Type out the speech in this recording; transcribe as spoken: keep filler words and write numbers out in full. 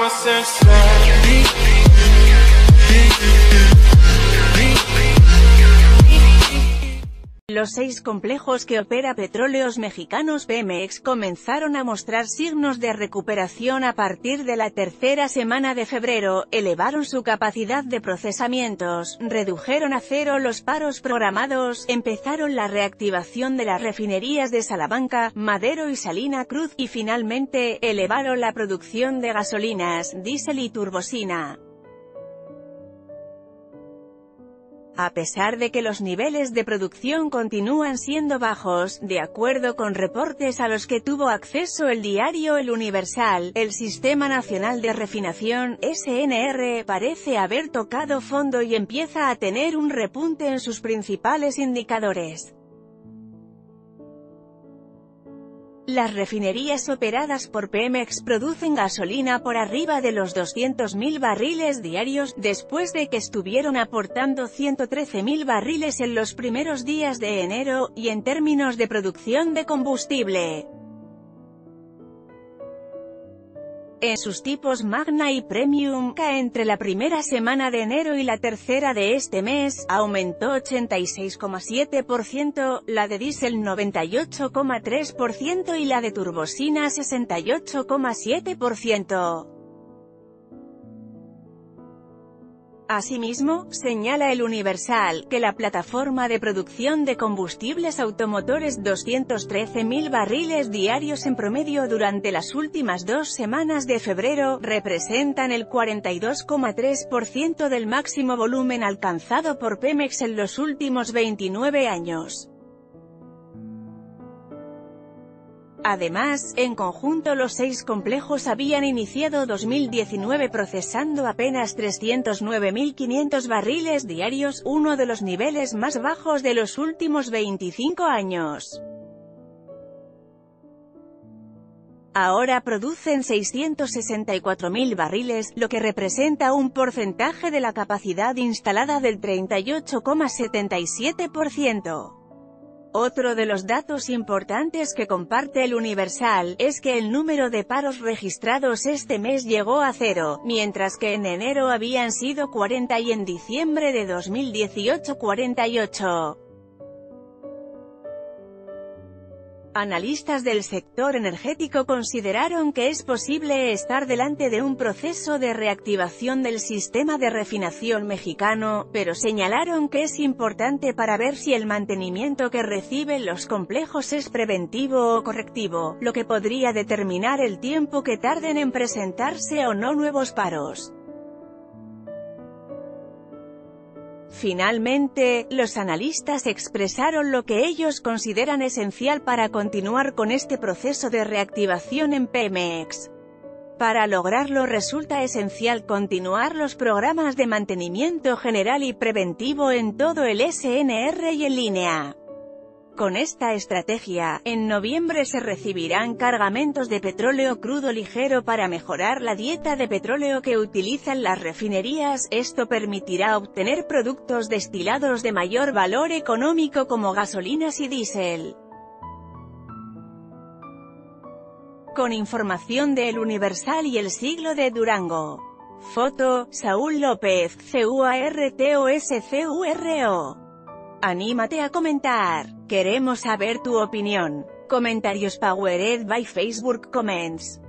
Los seis complejos que opera Petróleos Mexicanos Pemex comenzaron a mostrar signos de recuperación a partir de la tercera semana de febrero, elevaron su capacidad de procesamientos, redujeron a cero los paros programados, empezaron la reactivación de las refinerías de Salamanca, Madero y Salina Cruz, y finalmente, elevaron la producción de gasolinas, diésel y turbocina. A pesar de que los niveles de producción continúan siendo bajos, de acuerdo con reportes a los que tuvo acceso el diario El Universal, el Sistema Nacional de Refinación, S N R, parece haber tocado fondo y empieza a tener un repunte en sus principales indicadores. Las refinerías operadas por Pemex producen gasolina por arriba de los doscientos mil barriles diarios, después de que estuvieron aportando ciento trece mil barriles en los primeros días de enero, y en términos de producción de combustible, en sus tipos Magna y Premium, que entre la primera semana de enero y la tercera de este mes, aumentó ochenta y seis coma siete por ciento, la de diésel noventa y ocho coma tres por ciento y la de turbocina sesenta y ocho coma siete por ciento. Asimismo, señala El Universal, que la plataforma de producción de combustibles automotores doscientos trece mil barriles diarios en promedio durante las últimas dos semanas de febrero, representan el cuarenta y dos coma tres por ciento del máximo volumen alcanzado por Pemex en los últimos veintinueve años. Además, en conjunto los seis complejos habían iniciado dos mil diecinueve procesando apenas trescientos nueve mil quinientos barriles diarios, uno de los niveles más bajos de los últimos veinticinco años. Ahora producen seiscientos sesenta y cuatro mil barriles, lo que representa un porcentaje de la capacidad instalada del treinta y ocho coma setenta y siete por ciento. Otro de los datos importantes que comparte El Universal, es que el número de paros registrados este mes llegó a cero, mientras que en enero habían sido cuarenta y en diciembre de dos mil dieciocho cuarenta y ocho. Analistas del sector energético consideraron que es posible estar delante de un proceso de reactivación del sistema de refinación mexicano, pero señalaron que es importante para ver si el mantenimiento que reciben los complejos es preventivo o correctivo, lo que podría determinar el tiempo que tarden en presentarse o no nuevos paros. Finalmente, los analistas expresaron lo que ellos consideran esencial para continuar con este proceso de reactivación en Pemex. Para lograrlo resulta esencial continuar los programas de mantenimiento general y preventivo en todo el S N R y en línea. Con esta estrategia, en noviembre se recibirán cargamentos de petróleo crudo ligero para mejorar la dieta de petróleo que utilizan las refinerías. Esto permitirá obtener productos destilados de mayor valor económico como gasolinas y diésel. Con información de El Universal y El Siglo de Durango. Foto, Saúl López, C U A R T O S C U R O. Anímate a comentar. Queremos saber tu opinión. Comentarios powered by Facebook Comments.